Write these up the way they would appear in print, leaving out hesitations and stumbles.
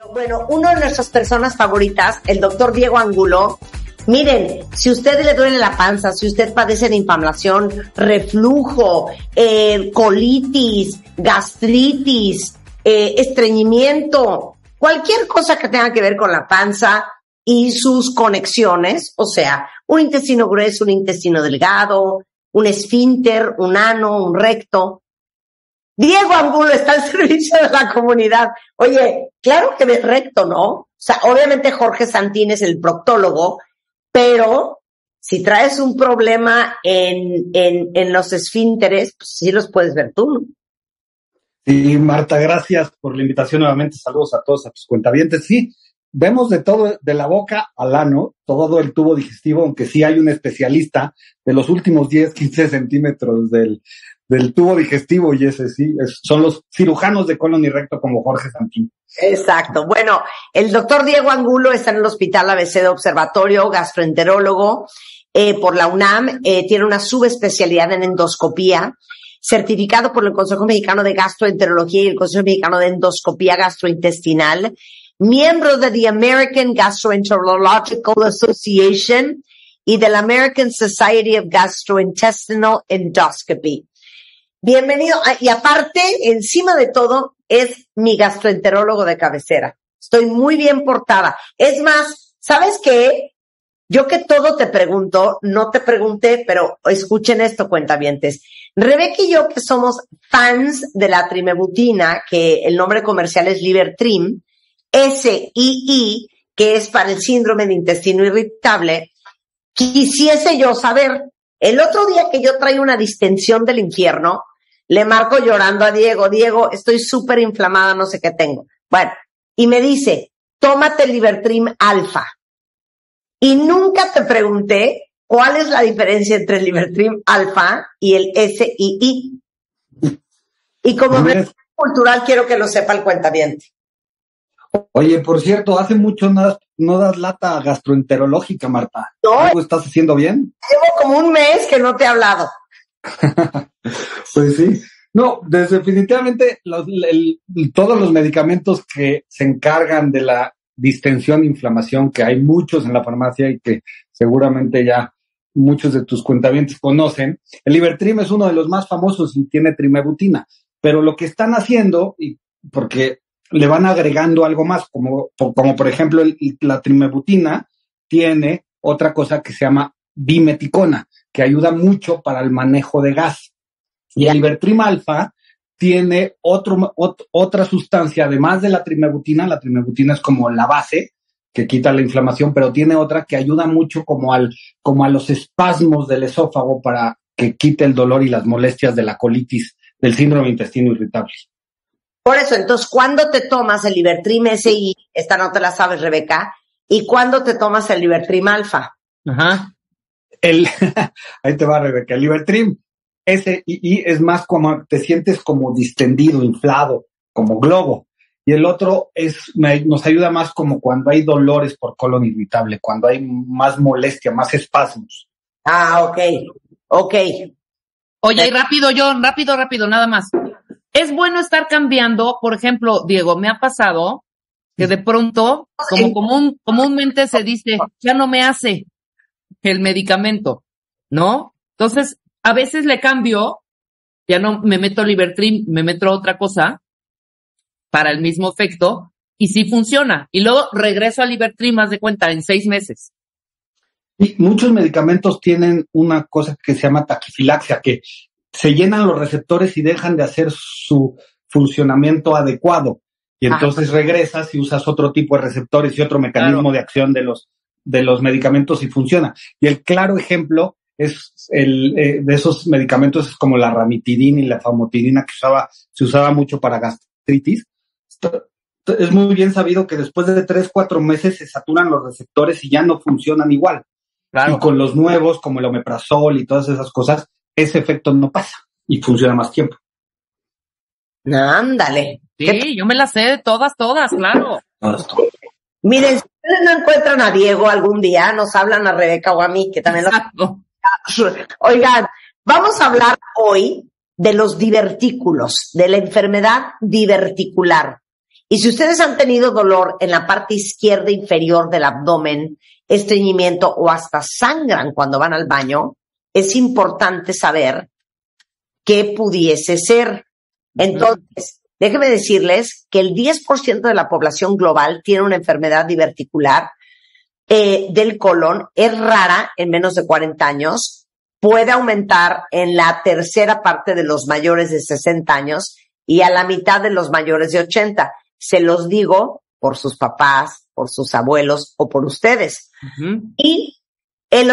Bueno, una de nuestras personas favoritas, el doctor Diego Angulo. Miren, si a usted le duele la panza, si usted padece de inflamación, reflujo, colitis, gastritis, estreñimiento, cualquier cosa que tenga que ver con la panza y sus conexiones, o sea, un intestino grueso, un intestino delgado, un esfínter, un ano, un recto. Diego Angulo está al servicio de la comunidad. Oye, claro que de recto, ¿no? O sea, obviamente Jorge Santín es el proctólogo, pero si traes un problema en los esfínteres, pues sí los puedes ver tú, ¿no? Sí, Marta, gracias por la invitación nuevamente. Saludos a todos, a tus cuentavientes. Sí, vemos de todo, de la boca al ano, todo el tubo digestivo, aunque sí hay un especialista de los últimos 10, 15 centímetros del tubo digestivo, y ese sí, son los cirujanos de colon y recto como Jorge Santín. Exacto. Bueno, el doctor Diego Angulo está en el Hospital ABC de Observatorio, gastroenterólogo por la UNAM, tiene una subespecialidad en endoscopía, certificado por el Consejo Mexicano de Gastroenterología y el Consejo Mexicano de Endoscopía Gastrointestinal, miembro de the American Gastroenterological Association y de la American Society of Gastrointestinal Endoscopy. Bienvenido. Y aparte, encima de todo, es mi gastroenterólogo de cabecera. Estoy muy bien portada. Es más, ¿sabes qué? Yo que todo te pregunto, no te pregunté, pero escuchen esto, cuentavientes. Rebeca y yo, que somos fans de la trimebutina, que el nombre comercial es Libertrim, SII, que es para el síndrome de intestino irritable, quisiese yo saber, el otro día que yo traía una distensión del infierno, le marco llorando a Diego, Diego, estoy súper inflamada, no sé qué tengo. Bueno, y me dice, tómate el Libertrim Alfa. Y nunca te pregunté cuál es la diferencia entre el Libertrim Alfa y el SII. Y como mensaje cultural quiero que lo sepa el cuentaviente. Oye, por cierto, hace mucho no das lata gastroenterológica, Marta. No, ¿Algo estás haciendo bien? llevo como un mes que no te he hablado. Pues sí. No, definitivamente todos los medicamentos que se encargan de la distensión e inflamación, que hay muchos en la farmacia y que seguramente ya muchos de tus cuentavientes conocen, el Libertrim es uno de los más famosos y tiene trimebutina, pero lo que están haciendo, y porque le van agregando algo más, como por ejemplo la trimebutina tiene otra cosa que se llama bimeticona, que ayuda mucho para el manejo de gas. Y el Libertrim Alfa tiene otra sustancia, además de la trimebutina es como la base que quita la inflamación, pero tiene otra que ayuda mucho como a los espasmos del esófago para que quite el dolor y las molestias de la colitis, del síndrome de intestino irritable. Por eso, entonces, ¿cuándo te tomas el Libertrim SI? Esta no te la sabes, Rebeca. ¿Y cuándo te tomas el Libertrim Alfa? Ajá. Ahí te va, Rebeca. El Libertrim SII es más como te sientes como distendido, inflado, como globo. Y el otro nos ayuda más como cuando hay dolores por colon irritable, cuando hay más molestia, más espasmos. Ah, ok. Oye, y rápido, John, rápido, nada más. Es bueno estar cambiando, por ejemplo, Diego, me ha pasado que de pronto, comúnmente se dice, ya no me hace el medicamento, ¿no? Entonces, a veces le cambio, ya no me meto Libertrim, me meto otra cosa para el mismo efecto, y sí funciona. Y luego regreso a Libertrim, haz de cuenta, en 6 meses. Y muchos medicamentos tienen una cosa que se llama taquifilaxia, que se llenan los receptores y dejan de hacer su funcionamiento adecuado. Y entonces regresas y usas otro tipo de receptores y otro mecanismo de acción de los medicamentos y funciona. Y el claro ejemplo es de esos medicamentos es como la ranitidina y la famotidina que se usaba mucho para gastritis. Es muy bien sabido que después de 3-4 meses se saturan los receptores y ya no funcionan igual. Claro. Y con los nuevos, como el omeprazol y todas esas cosas, ese efecto no pasa y funciona más tiempo. Ándale. Sí, yo me las sé de todas, claro. Miren, si ustedes no encuentran a Diego algún día, nos hablan a Rebeca o a mí, que también Exacto. Oigan, vamos a hablar hoy de los divertículos, de la enfermedad diverticular. Y si ustedes han tenido dolor en la parte izquierda inferior del abdomen, estreñimiento o hasta sangran cuando van al baño, es importante saber qué pudiese ser. Entonces, déjenme decirles que el 10% de la población global tiene una enfermedad diverticular del colon, es rara en menos de 40 años, puede aumentar en la tercera parte de los mayores de 60 años y a la mitad de los mayores de 80. Se los digo por sus papás, por sus abuelos o por ustedes. Y el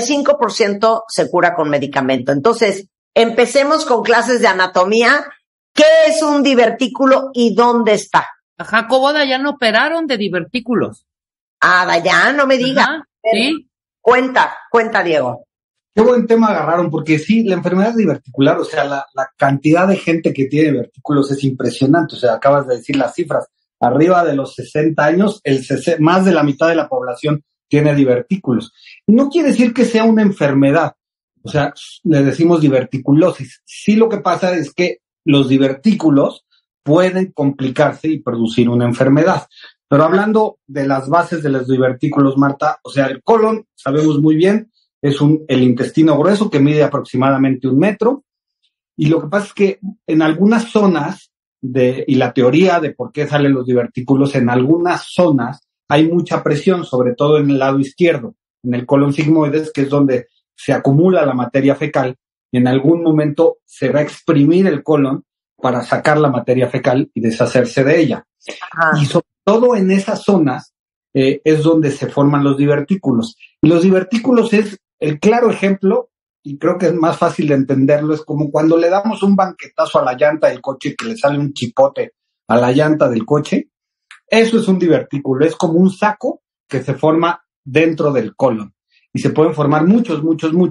85% se cura con medicamento. Entonces, empecemos con clases de anatomía. ¿Qué es un divertículo y dónde está? A Jacobo Dayan operaron de divertículos. Ah, Dayan, no me digas. Sí. Cuenta, Diego. Qué buen tema agarraron, porque sí, la enfermedad diverticular, o sea, la cantidad de gente que tiene divertículos es impresionante. O sea, acabas de decir las cifras. Arriba de los 60 años, más de la mitad de la población tiene divertículos. No quiere decir que sea una enfermedad. O sea, le decimos diverticulosis. Sí, lo que pasa es que los divertículos pueden complicarse y producir una enfermedad. Pero hablando de las bases de los divertículos, Marta, o sea, el colon, sabemos muy bien, es el intestino grueso que mide aproximadamente 1 metro. Y lo que pasa es que en algunas zonas, y la teoría de por qué salen los divertículos, en algunas zonas hay mucha presión, sobre todo en el lado izquierdo, en el colon sigmoides, que es donde se acumula la materia fecal, y en algún momento se va a exprimir el colon para sacar la materia fecal y deshacerse de ella. Ajá. Y sobre todo en esas zonas es donde se forman los divertículos. Y los divertículos es el claro ejemplo, y creo que es más fácil de entenderlo, es como cuando le damos un banquetazo a la llanta del coche, que le sale un chipote a la llanta del coche. Eso es un divertículo, es como un saco que se forma dentro del colon. Y se pueden formar muchos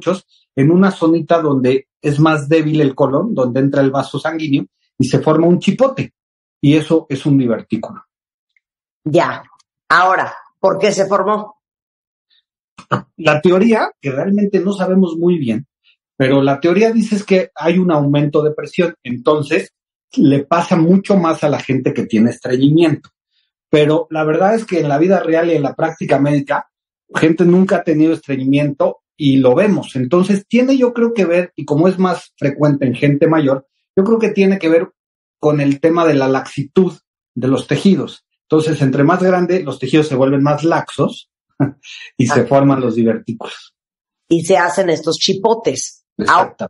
en una zonita donde es más débil el colon, donde entra el vaso sanguíneo y se forma un chipote. Y eso es un divertículo. Ya. Ahora, ¿por qué se formó? La teoría, que realmente no sabemos muy bien, pero la teoría dice es que hay un aumento de presión. Entonces, le pasa mucho más a la gente que tiene estreñimiento. Pero la verdad es que en la vida real y en la práctica médica, gente nunca ha tenido estreñimiento y lo vemos. Entonces, tiene yo creo que ver, y como es más frecuente en gente mayor, yo creo que tiene que ver con el tema de la laxitud de los tejidos. Entonces, entre más grande, los tejidos se vuelven más laxos y se forman los divertículos. Y se hacen estos chipotes. Exacto.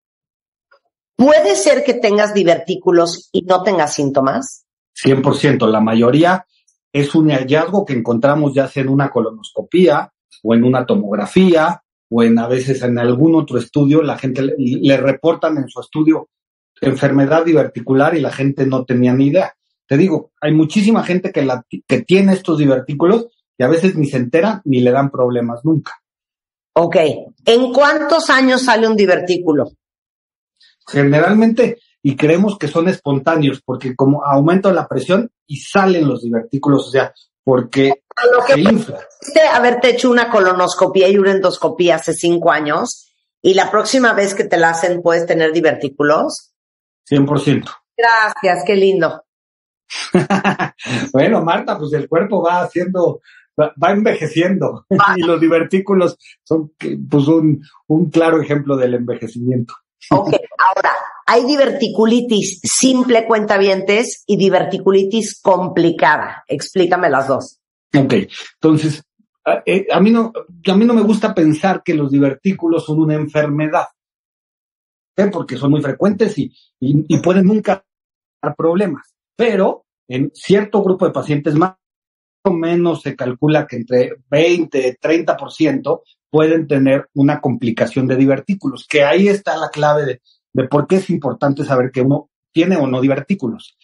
¿Puede ser que tengas divertículos y no tengas síntomas? 100%. La mayoría es un hallazgo que encontramos ya sea en una colonoscopía o en una tomografía o a veces en algún otro estudio. La gente le reportan en su estudio enfermedad diverticular y la gente no tenía ni idea. Te digo, hay muchísima gente que tiene estos divertículos y a veces ni se entera ni le dan problemas nunca. Ok. ¿En cuántos años sale un divertículo? Generalmente, y creemos que son espontáneos, porque como aumenta la presión y salen los divertículos, o sea, porque se infla. Haberte hecho una colonoscopía y una endoscopía hace 5 años y la próxima vez que te la hacen puedes tener divertículos. 100%. Gracias, qué lindo. Bueno, Marta, pues el cuerpo va envejeciendo y los divertículos son pues un claro ejemplo del envejecimiento. Ok, ahora, hay diverticulitis simple, cuentavientes, y diverticulitis complicada. Explícame las dos. Ok, entonces, a mí no me gusta pensar que los divertículos son una enfermedad, porque son muy frecuentes y pueden nunca dar problemas. Pero en cierto grupo de pacientes más o menos se calcula que entre 20 y 30% pueden tener una complicación de divertículos, que ahí está la clave de por qué es importante saber que uno tiene o no divertículos.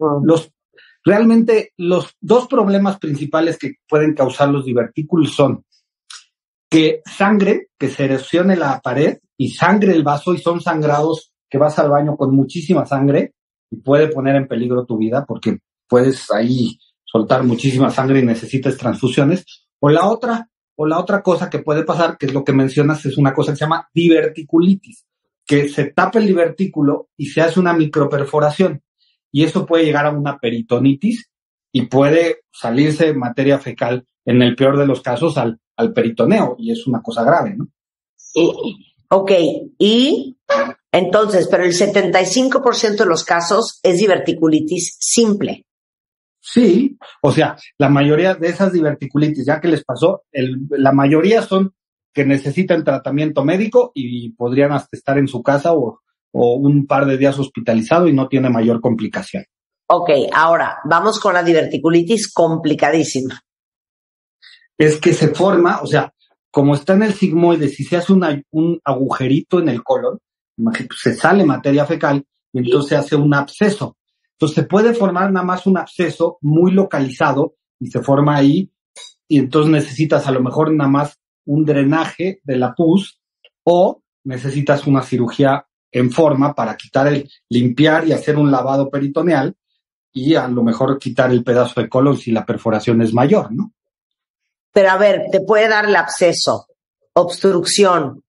Realmente los dos problemas principales que pueden causar los divertículos son que se erosione la pared y sangre el vaso, y son sangrados que vas al baño con muchísima sangre y puede poner en peligro tu vida porque puedes ahí soltar muchísima sangre y necesitas transfusiones. O la otra cosa que puede pasar, que es lo que mencionas, es una cosa que se llama diverticulitis, que se tapa el divertículo y se hace una microperforación. y eso puede llegar a una peritonitis y puede salirse materia fecal, en el peor de los casos, al peritoneo, y es una cosa grave, ¿no? Ok, y entonces, pero el 75% de los casos es diverticulitis simple. Sí, o sea, la mayoría de esas diverticulitis, ya que les pasó, la mayoría son que necesitan tratamiento médico y podrían hasta estar en su casa o un par de días hospitalizado y no tiene mayor complicación. Ok, ahora vamos con la diverticulitis complicadísima. Es que se forma, o sea, como está en el sigmoide, si se hace un agujerito en el colon, se sale materia fecal y entonces se hace un absceso. Entonces se puede formar nada más un absceso muy localizado y se forma ahí y entonces necesitas a lo mejor nada más un drenaje de la pus o necesitas una cirugía en forma para limpiar y hacer un lavado peritoneal y a lo mejor quitar el pedazo de colon si la perforación es mayor, ¿no? Pero a ver, te puede dar el absceso, obstrucción,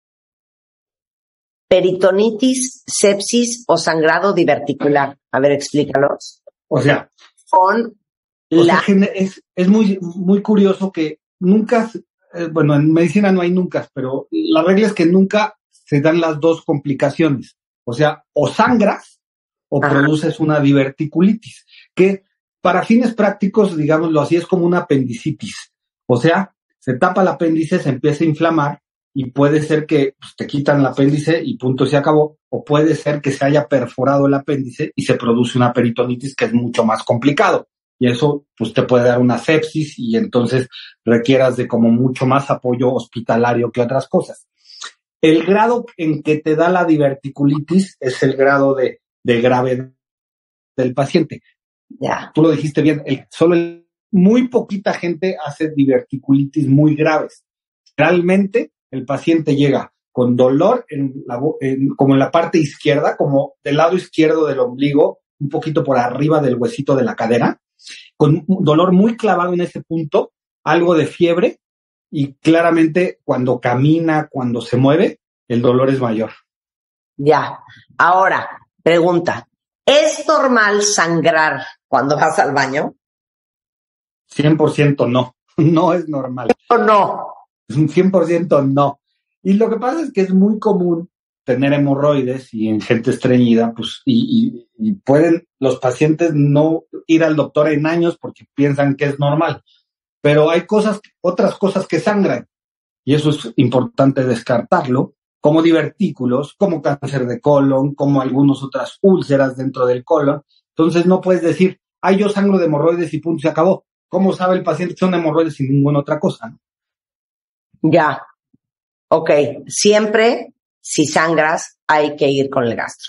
peritonitis, sepsis o sangrado diverticular. A ver, explícalos. O sea, Con es muy, muy curioso que nunca, bueno, en medicina no hay nunca, pero la regla es que nunca se dan las dos complicaciones. O sea, o sangras o produces una diverticulitis, que para fines prácticos, digámoslo así, es como una apendicitis. O sea, se tapa el apéndice, se empieza a inflamar y puede ser que pues, te quitan el apéndice y punto, se acabó. O puede ser que se haya perforado el apéndice y se produce una peritonitis que es mucho más complicado. Y eso pues te puede dar una sepsis y entonces requieras de como mucho más apoyo hospitalario que otras cosas. El grado en que te da la diverticulitis es el grado de gravedad del paciente. Ya. Tú lo dijiste bien, muy poquita gente hace diverticulitis muy graves. Realmente el paciente llega con dolor como en la parte izquierda, como del lado izquierdo del ombligo, un poquito por arriba del huesito de la cadera, con un dolor muy clavado en ese punto, algo de fiebre y claramente cuando camina, cuando se mueve, el dolor es mayor. Ya. Ahora, pregunta. ¿Es normal sangrar cuando vas al baño? 100% no. No es normal. ¿O no? Es un 100% no. Y lo que pasa es que es muy común tener hemorroides y en gente estreñida, pues, y pueden los pacientes no ir al doctor en años porque piensan que es normal. Pero hay otras cosas que sangran. Y eso es importante descartarlo, como divertículos, como cáncer de colon, como algunas otras úlceras dentro del colon. Entonces no puedes decir, yo sangro de hemorroides y punto, se acabó. ¿Cómo sabe el paciente que son hemorroides sin ninguna otra cosa, no? Ya. Ok. Siempre, si sangras, hay que ir con el gastro.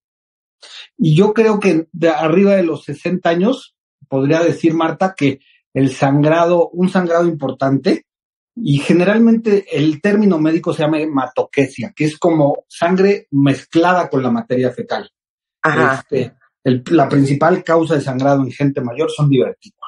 Y yo creo que de arriba de los 60 años, podría decir, Marta, que un sangrado importante, y generalmente el término médico se llama hematoquesia, que es como sangre mezclada con la materia fecal. Ajá. La principal causa de sangrado en gente mayor son divertículos.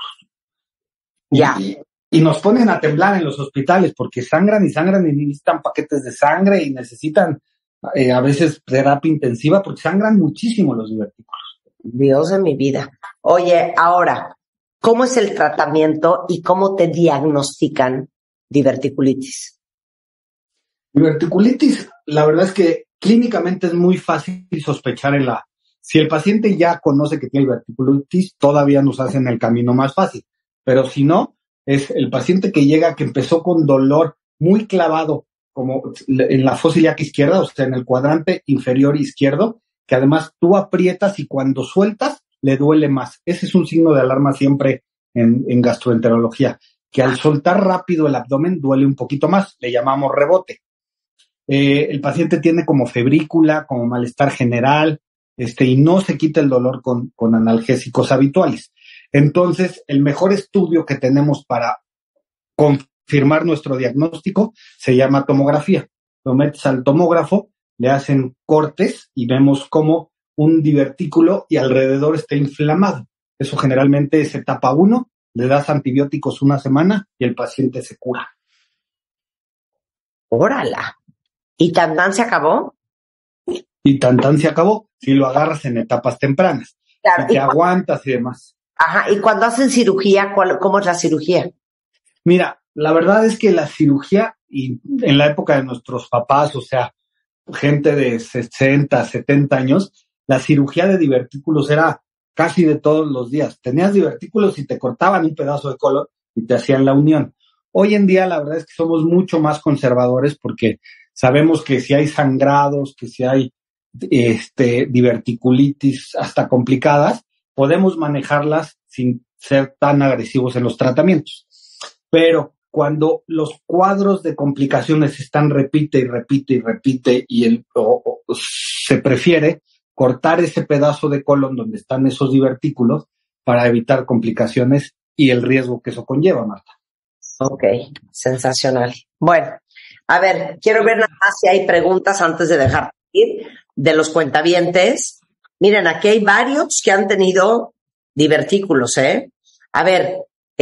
Ya. Y nos ponen a temblar en los hospitales porque sangran y necesitan paquetes de sangre y necesitan a veces terapia intensiva porque sangran muchísimo los divertículos. Dios de mi vida. Oye, ahora, ¿cómo es el tratamiento y cómo te diagnostican diverticulitis? Diverticulitis, la verdad es que clínicamente es muy fácil sospechar si el paciente ya conoce que tiene diverticulitis, todavía nos hacen el camino más fácil. Pero si no, es el paciente que llega, que empezó con dolor muy clavado, como en la fosa ilíaca izquierda, o sea, en el cuadrante inferior izquierdo, que además tú aprietas y cuando sueltas, le duele más. Ese es un signo de alarma siempre en gastroenterología, que al soltar rápido el abdomen duele un poquito más, le llamamos rebote. El paciente tiene como febrícula, como malestar general, y no se quita el dolor con analgésicos habituales. Entonces, el mejor estudio que tenemos para confirmar nuestro diagnóstico se llama tomografía. Lo metes al tomógrafo, le hacen cortes y vemos cómo un divertículo y alrededor está inflamado. Eso generalmente es etapa 1, le das antibióticos una semana y el paciente se cura. ¡Órala! ¿Y tan se acabó? Y tan se acabó si lo agarras en etapas tempranas. Claro. y que aguantas y demás. Ajá, y cuando hacen cirugía, ¿cómo es la cirugía? Mira, la verdad es que la cirugía, y en la época de nuestros papás, o sea, gente de 60, 70 años, la cirugía de divertículos era casi de todos los días. Tenías divertículos y te cortaban un pedazo de colon y te hacían la unión. Hoy en día la verdad es que somos mucho más conservadores porque sabemos que si hay sangrados, que si hay diverticulitis hasta complicadas, podemos manejarlas sin ser tan agresivos en los tratamientos. Pero cuando los cuadros de complicaciones están repite y se prefiere cortar ese pedazo de colon donde están esos divertículos para evitar complicaciones y el riesgo que eso conlleva, Marta. Ok, sensacional. Bueno, a ver, quiero ver nada más si hay preguntas antes de dejar ir de los cuentavientes. Miren, aquí hay varios que han tenido divertículos, ¿eh? A ver,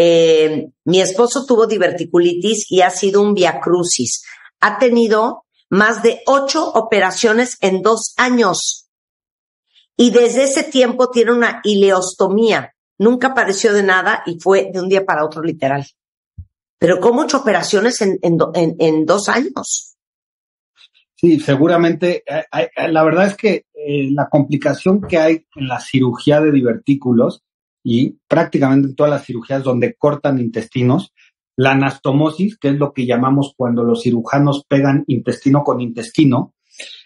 mi esposo tuvo diverticulitis y ha sido un viacrucis. Ha tenido más de 8 operaciones en 2 años. Y desde ese tiempo tiene una ileostomía. Nunca padeció de nada y fue de un día para otro literal. Pero ¿cómo 8 operaciones en 2 años? Sí, seguramente. La verdad es que la complicación que hay en la cirugía de divertículos y prácticamente en todas las cirugías donde cortan intestinos, la anastomosis, que es lo que llamamos cuando los cirujanos pegan intestino con intestino,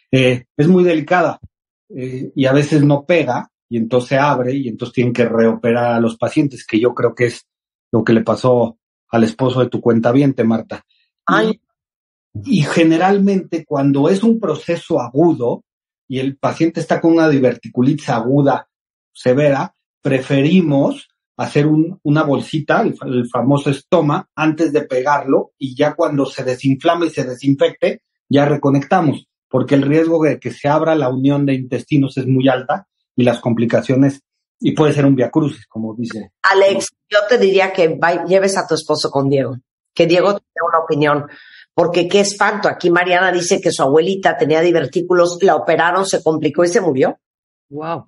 es muy delicada y a veces no pega y entonces se abre y entonces tienen que reoperar a los pacientes, que yo creo que es lo que le pasó al esposo de tu cuentaviente, Marta. Ay. Y generalmente cuando es un proceso agudo y el paciente está con una diverticulitis aguda severa, preferimos hacer una bolsita, el famoso estoma, antes de pegarlo y ya cuando se desinflama y se desinfecte, ya reconectamos, porque el riesgo de que se abra la unión de intestinos es muy alta y las complicaciones, y puede ser un viacrucis, como dice. Alex, yo te diría que lleves a tu esposo con Diego, que Diego tenga una opinión, porque qué espanto. Aquí Mariana dice que su abuelita tenía divertículos, la operaron, se complicó y se murió. Wow.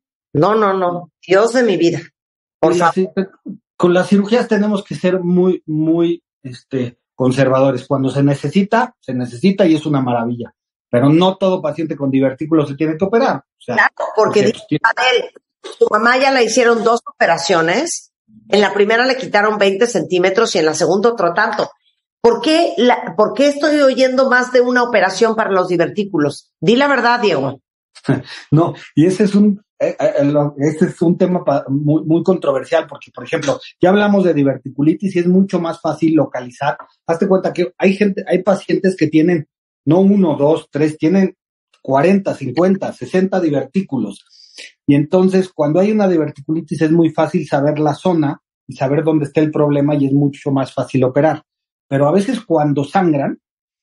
No, Dios de mi vida. Por favor. Sí, con las cirugías tenemos que ser muy, muy conservadores. Cuando se necesita y es una maravilla. Pero no todo paciente con divertículos se tiene que operar. O sea, claro, porque a ver, su mamá ya le hicieron 2 operaciones. En la primera le quitaron 20 centímetros y en la segunda otro tanto. ¿Por qué estoy oyendo más de una operación para los divertículos? Di la verdad, Diego. No, y ese es un tema muy, muy controversial porque, por ejemplo, ya hablamos de diverticulitis y es mucho más fácil localizar. Hazte cuenta que hay pacientes que tienen no 1, 2, 3, tienen 40, 50, 60 divertículos. Y entonces, cuando hay una diverticulitis es muy fácil saber la zona y saber dónde está el problema y es mucho más fácil operar. Pero a veces cuando sangran,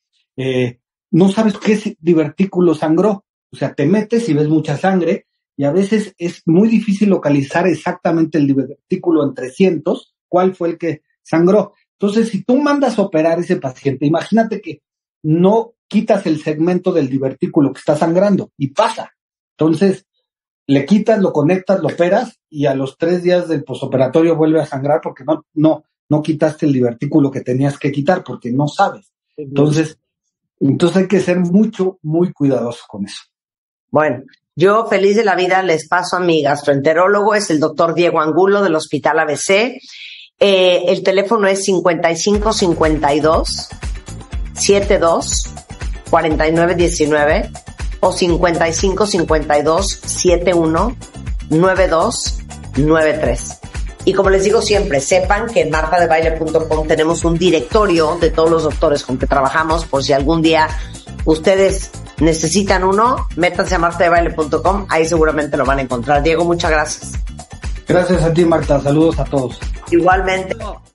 no sabes qué divertículo sangró. O sea, te metes y ves mucha sangre y a veces es muy difícil localizar exactamente el divertículo entre cientos, cuál fue el que sangró. Entonces, si tú mandas a operar a ese paciente, imagínate que no quitas el segmento del divertículo que está sangrando y pasa. Entonces, le quitas, lo conectas, lo operas y a los 3 días del posoperatorio vuelve a sangrar porque no quitaste el divertículo que tenías que quitar porque no sabes. Entonces hay que ser muy cuidadosos con eso. Bueno, yo feliz de la vida les paso a mi gastroenterólogo, es el doctor Diego Angulo del Hospital ABC. El teléfono es 5552 72 49 19 o 5552 71 92 93. Y como les digo siempre, sepan que en martadebaile.com tenemos un directorio de todos los doctores con que trabajamos, por si algún día ustedes necesitan uno, métanse a martadebaile.com, ahí seguramente lo van a encontrar. Diego, muchas gracias. Gracias a ti, Marta. Saludos a todos. Igualmente.